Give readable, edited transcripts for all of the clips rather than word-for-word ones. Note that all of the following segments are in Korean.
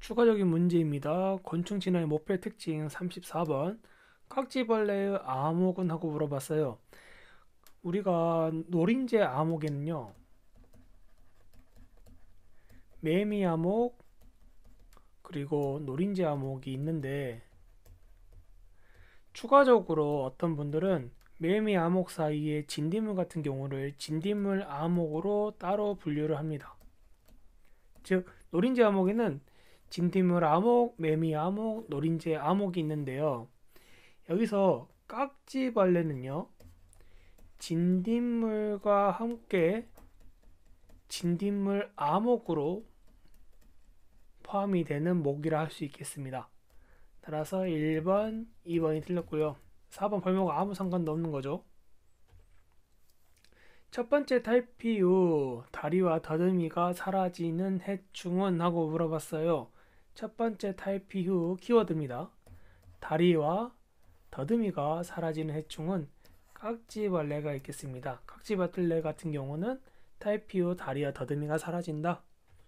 추가적인 문제입니다. 곤충 진화의 목표 특징 34번. 깍지벌레의 아목은 하고 물어봤어요. 우리가 노린재 아목에는요, 매미 아목, 그리고 노린재 아목이 있는데, 추가적으로 어떤 분들은 매미 아목 사이에 진딧물 같은 경우를 진딧물 아목으로 따로 분류를 합니다. 즉, 노린재 아목에는 진딧물 아목, 매미 아목, 노린재 아목이 있는데요. 여기서 깍지벌레는요, 진딧물과 함께 진딧물 아목으로 포함이 되는 목이라 할 수 있겠습니다. 따라서 1번, 2번이 틀렸고요. 4번 벌목은 아무 상관도 없는 거죠. 첫 번째 탈피후 다리와 더듬이가 사라지는 해충은 하고 물어봤어요. 첫 번째 탈피 후 키워드입니다. 다리와 더듬이가 사라지는 해충은 깍지벌레가 있겠습니다. 깍지벌레 같은 경우는 탈피 후 다리와 더듬이가 사라진다.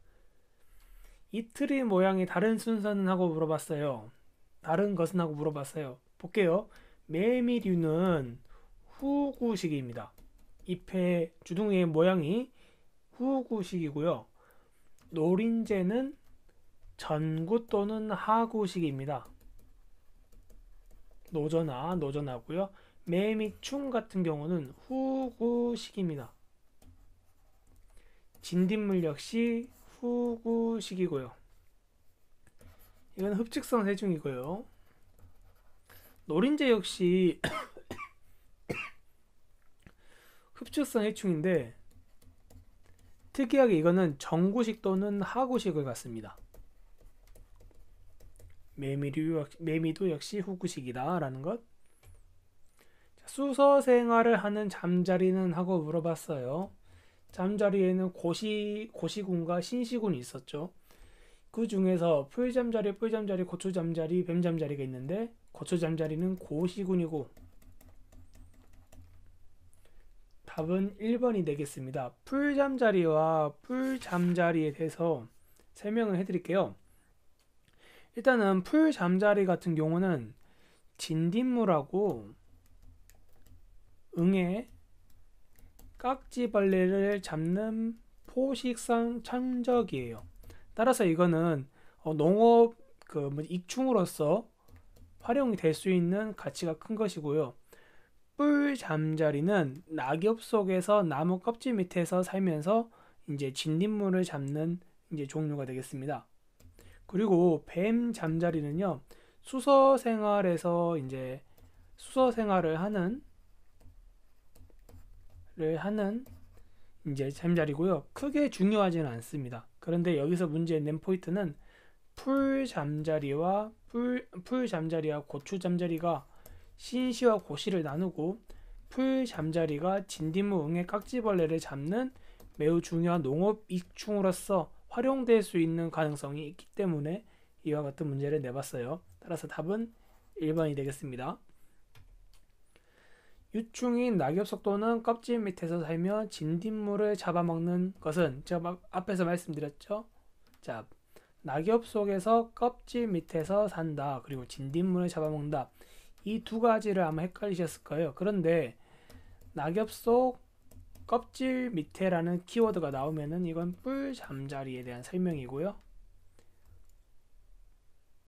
이틀의 모양이 다른 순서는 하고 물어봤어요. 다른 것은 하고 물어봤어요. 볼게요. 매미류는 후구식입니다. 잎의 주둥이의 모양이 후구식이고요. 노린재는 전구 또는 하구식입니다. 노전하고요. 매미충 같은 경우는 후구식입니다. 진딧물 역시 후구식이고요. 이건 흡축성 해충이고요. 노린재 역시 흡축성 해충인데 특이하게 이거는 전구식 또는 하구식을 갖습니다. 매미도 역시 후구식이다 라는 것. 수서 생활을 하는 잠자리는 하고 물어봤어요. 잠자리에는 고시군과 신시군이 있었죠. 그 중에서 풀잠자리, 뿔잠자리, 고추잠자리, 뱀잠자리가 있는데 고추잠자리는 고시군이고 답은 1번이 되겠습니다. 풀잠자리와 뿔잠자리에 대해서 설명을 해드릴게요. 일단은 풀잠자리 같은 경우는 진딧물하고 응애, 깍지벌레를 잡는 포식성 천적이에요. 따라서 이거는 농업 익충으로서 활용이 될 수 있는 가치가 큰 것이고요. 뿔잠자리는 낙엽 속에서 나무 껍질 밑에서 살면서 이제 진딧물을 잡는 이제 종류가 되겠습니다. 그리고 뱀 잠자리는요, 수서 생활에서 이제 수서 생활을 하는 이제 잠자리고요. 크게 중요하지는 않습니다. 그런데 여기서 문제의 낸 포인트는 풀잠자리와 고추잠자리가 신시와 고시를 나누고 풀잠자리가 진딧물 응애 깍지벌레를 잡는 매우 중요한 농업 익충으로서 활용될 수 있는 가능성이 있기 때문에 이와 같은 문제를 내봤어요. 따라서 답은 1번이 되겠습니다. 유충인 낙엽속 또는 껍질 밑에서 살며 진딧물을 잡아먹는 것은 제가 앞에서 말씀드렸죠. 자, 낙엽 속에서 껍질 밑에서 산다. 그리고 진딧물을 잡아먹는다. 이 두 가지를 아마 헷갈리셨을 거예요. 그런데 낙엽 속 껍질 밑에라는 키워드가 나오면은 이건 뿔잠자리에 대한 설명이고요.